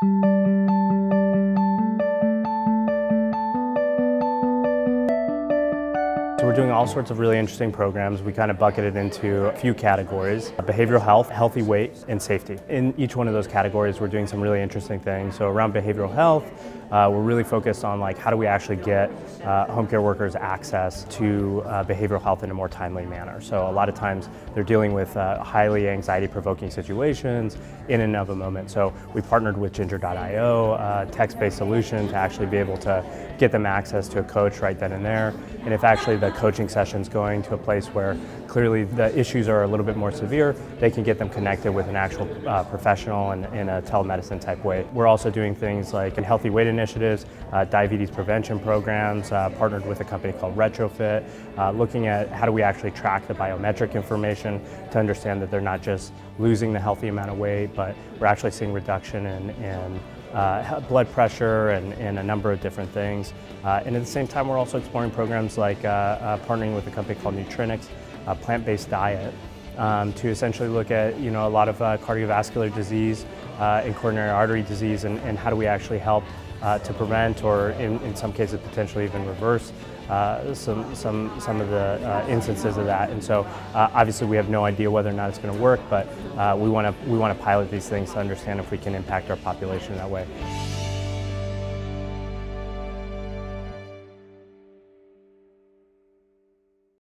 So we're doing all sorts of really interesting programs. We kind of bucket it into a few categories: behavioral health, healthy weight, and safety. In each one of those categories, we're doing some really interesting things. So around behavioral health, we're really focused on how do we actually get home care workers access to behavioral health in a more timely manner. So a lot of times they're dealing with highly anxiety-provoking situations in and of a moment. So we partnered with Ginger.io, a text-based solution, to actually be able to get them access to a coach right then and there. And if actually the coaching session's going to a place where clearly the issues are a little bit more severe, they can get them connected with an actual professional in a telemedicine type way. We're also doing things like in healthy weight initiatives, diabetes prevention programs, partnered with a company called Retrofit, looking at how do we actually track the biometric information to understand that they're not just losing the healthy amount of weight, but we're actually seeing reduction in blood pressure and a number of different things. And at the same time, we're also exploring programs like partnering with a company called Nutrinics, a plant-based diet, to essentially look at a lot of cardiovascular disease and coronary artery disease, and how do we actually help to prevent, or in some cases potentially even reverse some of the instances of that. And so obviously we have no idea whether or not it's going to work, but we want to pilot these things to understand if we can impact our population that way.